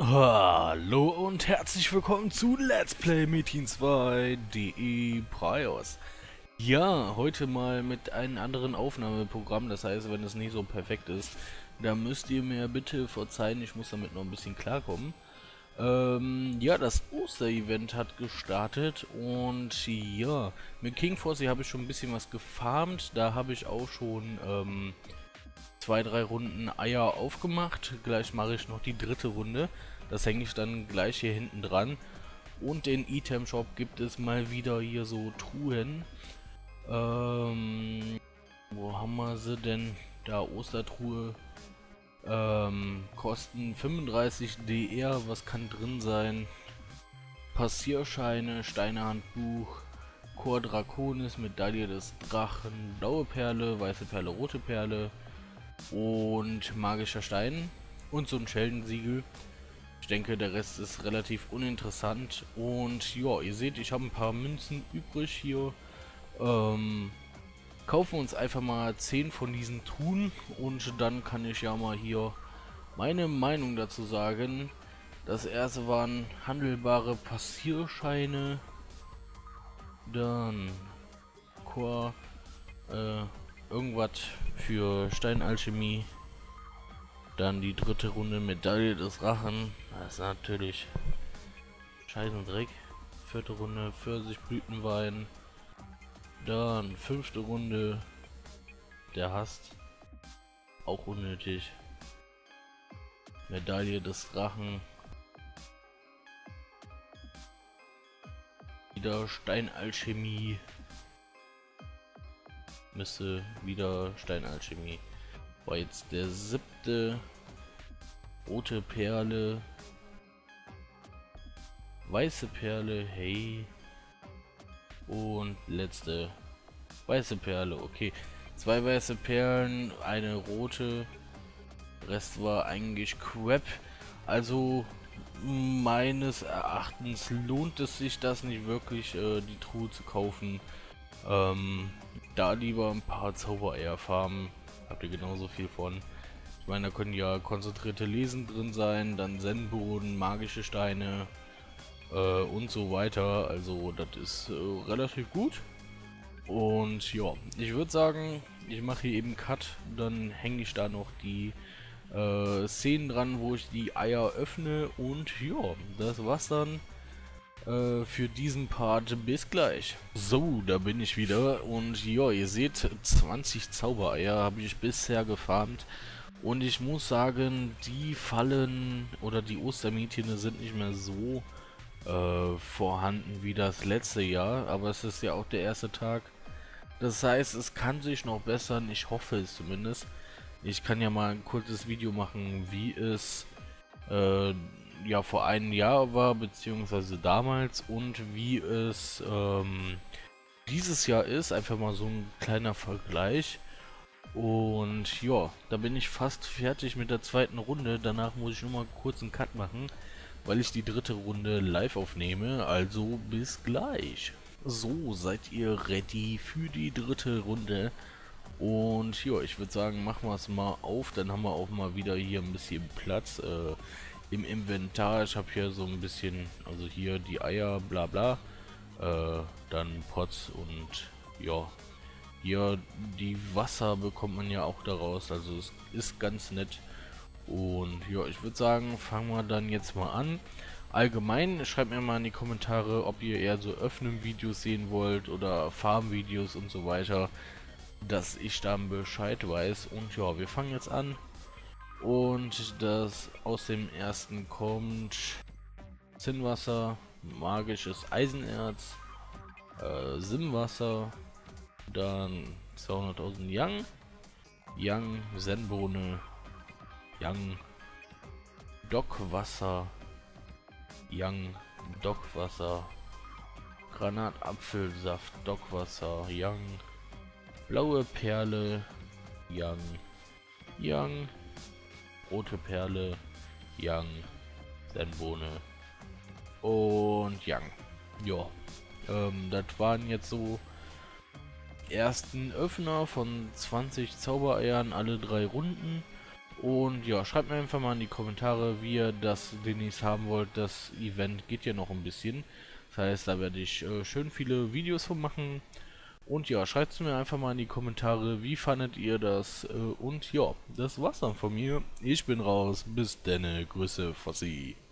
Hallo und herzlich willkommen zu Let's Play Metin 2 DE Prios. Ja, heute mal mit einem anderen Aufnahmeprogramm, das heißt, wenn es nicht so perfekt ist, dann müsst ihr mir bitte verzeihen, ich muss damit noch ein bisschen klarkommen. Ja, das Oster-Event hat gestartet und ja, mit King Force habe ich schon ein bisschen was gefarmt, da habe ich auch schon 2, 3 Runden Eier aufgemacht. Gleich mache ich noch die dritte Runde. Das hänge ich dann gleich hier hinten dran. Und den Item Shop gibt es mal wieder hier so Truhen. Wo haben wir sie denn? Da Ostertruhe. Kosten 35 DR. Was kann drin sein? Passierscheine, Steinehandbuch, Chor Draconis, Medaille des Drachen, blaue Perle, weiße Perle, rote Perle und magischer Stein und so ein Scheldensiegel. Ich denke, der Rest ist relativ uninteressant. Und ja, ihr seht, ich habe ein paar Münzen übrig hier. Kaufen uns einfach mal 10 von diesen Truhen und dann kann ich ja mal hier meine Meinung dazu sagen. Das erste waren handelbare Passierscheine. Dann Chor, irgendwas für Steinalchemie. Dann die dritte Runde Medaille des Rachen. Das ist natürlich Scheißendreck. Vierte Runde Pfirsichblütenwein. Dann fünfte Runde der Hast. Auch unnötig. Medaille des Drachen. Wieder Steinalchemie. Müsste wieder Steinalchemie. War jetzt der siebte. Rote Perle. Weiße Perle, hey. Und letzte. Weiße Perle, okay. 2 weiße Perlen, eine rote. Rest war eigentlich Crap. Also meines Erachtens lohnt es sich das nicht wirklich, die Truhe zu kaufen. Da lieber ein paar Zaubereier farmen. Habt ihr genauso viel von. Ich meine, da können ja konzentrierte Lesen drin sein, dann Zen-Boden, magische Steine und so weiter. Also das ist relativ gut. Und ja, ich würde sagen, ich mache hier eben Cut, dann hänge ich da noch die Szenen dran, wo ich die Eier öffne und ja, das war's dann für diesen Part. Bis gleich. So, da bin ich wieder und ja, ihr seht, 20 Zaubereier habe ich bisher gefarmt und ich muss sagen, die Fallen oder die Ostermädchen sind nicht mehr so vorhanden wie das letzte Jahr, aber es ist ja auch der erste Tag. Das heißt, es kann sich noch bessern, ich hoffe es zumindest. Ich kann ja mal ein kurzes Video machen, wie es ja vor einem Jahr war, beziehungsweise damals und wie es dieses Jahr ist. Einfach mal so ein kleiner Vergleich. Und ja, da bin ich fast fertig mit der zweiten Runde. Danach muss ich nur mal kurz einen Cut machen, weil ich die dritte Runde live aufnehme. Also bis gleich. So, seid ihr ready für die dritte Runde? Und ja, ich würde sagen, machen wir es mal auf. Dann haben wir auch mal wieder hier ein bisschen Platz im Inventar. Ich habe hier so ein bisschen, also hier die Eier, bla bla. Dann Pots und ja, hier die Wasser bekommt man ja auch daraus. Also es ist ganz nett. Und ja, ich würde sagen, fangen wir dann jetzt mal an. Allgemein, schreibt mir mal in die Kommentare, ob ihr eher so Öffnen-Videos sehen wollt oder Farm-Videos und so weiter, dass ich dann Bescheid weiß. Und ja, wir fangen jetzt an. Und das aus dem ersten kommt Zinnwasser, magisches Eisenerz, Simwasser, dann 200.000 Yang, Zenbohne, Yang, Dockwasser, Yang, Dockwasser, Granatapfelsaft, Dockwasser, Yang, blaue Perle, Yang, rote Perle, Yang, Zenbohne und Yang. Ja, das waren jetzt so ersten Öffner von 20 Zaubereiern, alle 3 Runden. Und ja, schreibt mir einfach mal in die Kommentare, wie ihr das demnächst haben wollt. Das Event geht ja noch ein bisschen. Das heißt, da werde ich schön viele Videos von machen. Und ja, schreibt es mir einfach mal in die Kommentare, wie fandet ihr das? Und ja, das war's dann von mir. Ich bin raus. Bis denne. Grüße, Fossi.